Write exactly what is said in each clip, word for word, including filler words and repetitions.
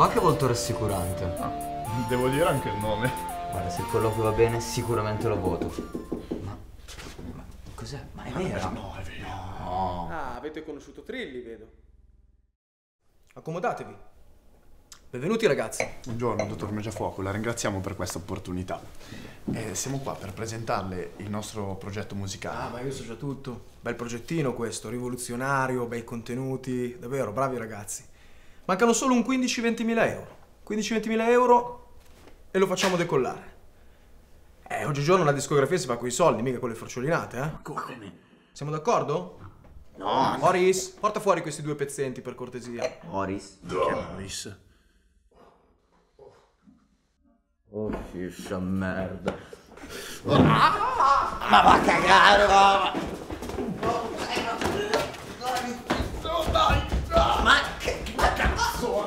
va che volto rassicurante. Ah, devo dire anche il nome. Guarda, se il colloquio va bene, sicuramente lo voto. Ma... ma cos'è? Ma è vero? No, è vero. No. Ah, avete conosciuto Trilli, vedo. Accomodatevi. Benvenuti ragazzi. Buongiorno, dottor Mangiafuoco, la ringraziamo per questa opportunità. Eh, siamo qua per presentarle il nostro progetto musicale. Ah, ma io so già tutto. Bel progettino questo, rivoluzionario, bei contenuti. Davvero, bravi ragazzi. Mancano solo un quindici venti mila euro. quindici venti mila euro e lo facciamo decollare. Eh, oggigiorno la discografia si fa con i soldi, mica con le forciolinate, eh? Come? Siamo d'accordo? No. Morris, porta fuori questi due pezzenti per cortesia. Morris? Che Morris? Oh, fiscia merda. Ma va a cagare, va! Ma che cazzo!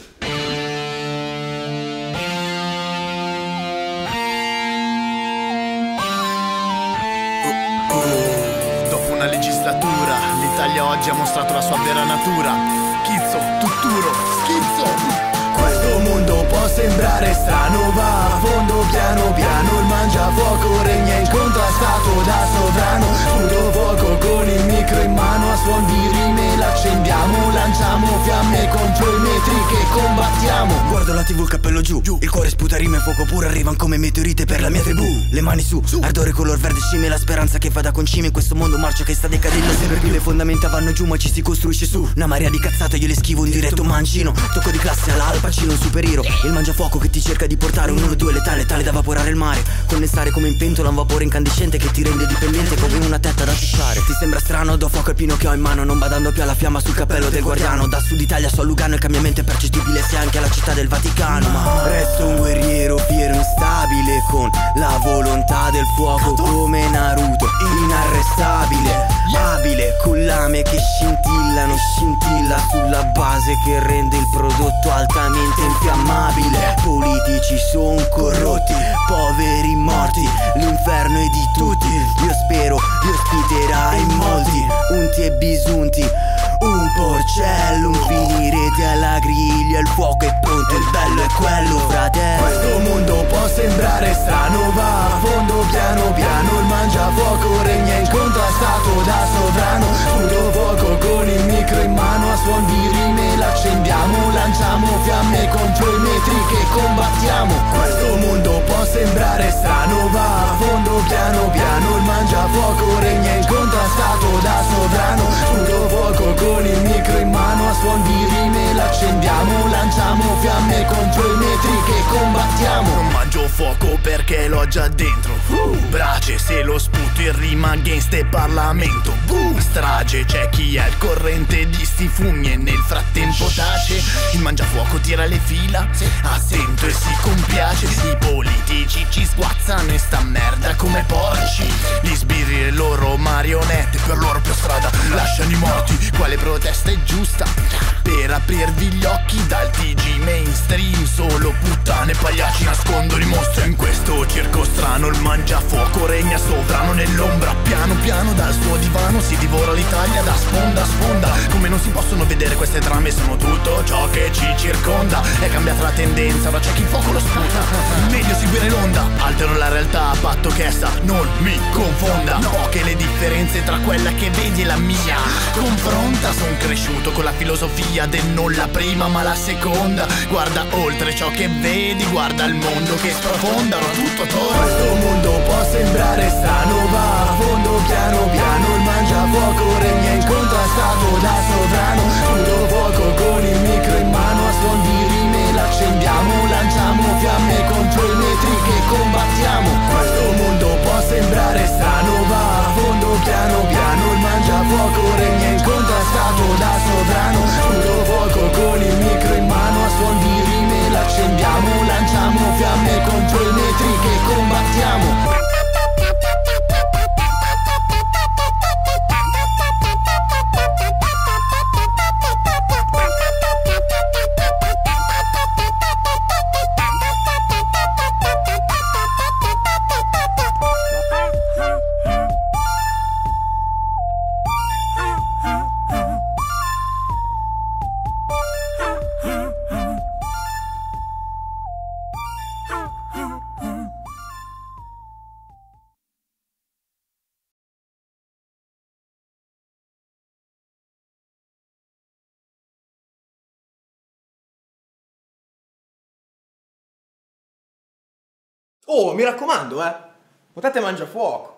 Dopo una legislatura, l'Italia oggi ha mostrato la sua vera natura. Schizzo, tutturo, schizzo! Questo mondo può sembrare strano, va a fondo piano piano. Il mangiafuoco regna incontrastato da sovrano. Sputo fuoco con il micro in mano, a suon di rime l'accendiamo. Lanciamo fiamme contro i metri che combattiamo. Guardo la tv, il cappello giù, giù. Il cuore sputa rime, fuoco pure, arrivan come meteorite per la mia tribù. Le mani su, su. Ardore color verde scimmia, la speranza che vada concime. In questo mondo marcio che sta decadendo sempre più. Le fondamenta vanno giù ma ci si costruisce su. Una marea di cazzate io le schivo in diretto mancino. Tocco di classe alla Al Pacino, un superhero. Il mangiafuoco che ti cerca di portare un uno due letale, tale da vaporare il mare. Connessare come in pentola un vapore incandescente che ti rende dipendente come una tetta da ciucciare. Ti sembra strano? Do fuoco al pino che ho in mano, non badando più alla fiamma sul cappello del guardiano. Da Sud Italia so a Lugano, il cambiamento è percettibile se anche alla città del Vaticano. Ma resto un guerriero fiero, instabile, con la volontà del fuoco come Naruto, inarrestabile, abile, con lame che scintillano, scintilla sulla base che rende il prodotto altamente infiammabile. Politici son corrotti, poveri morti, l'inferno è di tutti. Io spero vi ospiterai molti, unti e bisunti, un porcello, un finirete alla griglia. Il fuoco è pronto, il bello è quello, fratello. Questo mondo può sembrare strano, va a fondo piano piano. Il mangiafuoco regna incontrastato da sovrano. Sputo fuoco con il micro in mano, a suon di rime l'accendiamo. Lanciamo fiamme contro i metri che combattiamo. Questo mondo può sembrare strano, va a fondo piano piano. Il mangiafuoco regna incontrastato da sovrano. Sputo fuoco con il micro in mano, a suon di rime l'accendiamo. Lanciamo fiamme contro i metri che combattiamo. Non mangio fuoco perché l'ho già dentro. uh, Brace se lo sputo in rima against e Parlamento. uh, Strage, c'è chi è al corrente di sti fumi e nel frattempo tace. Il mangiafuoco tira le fila, attento e si compiace. I politici ci sguazzano e sta merda come porci. Gli sbirri e loro marionette, per loro per strada lasciano i morti. Quale protesta è giusta? Per aprirvi gli occhi dal T G mainstream. Solo puttane e pagliacci nascondono i mostri. In questo circo strano il mangiafuoco regna sovrano nell'ombra. Piano piano dal suo divano si divora l'Italia da sponda a sponda. Come non si possono vedere queste trame, sono tutto ciò che ci circonda. È cambiata la tendenza, ora c'è chi il fuoco lo sputa. Meglio seguire l'onda, altero la realtà a patto che essa non mi confonda. No, che le differenze tra quella che vedi e la mia confronta. Son cresciuto con la filosofia del non la prima ma la seconda. Guarda oltre ciò che vedi, guarda il mondo che sprofonda. Ora tutto torna. Questo mondo può sembrare strano, va a fondo piano piano. Il mangiafuoco regna incontrastato da sovrano. Sputo fuoco con il micro in mano, a suon di rime l'accendiamo. Lanciamo fiamme contro i metri che combattiamo. Questo mondo può sembrare strano, va a fondo piano piano. Il mangiafuoco regna incontrastato da sovrano. Sputo fuoco con il micro in mano, a suon di rime l'accendiamo. Lanciamo fiamme contro i metri che combattiamo. Oh, mi raccomando, eh. Votate Mangiafuoco.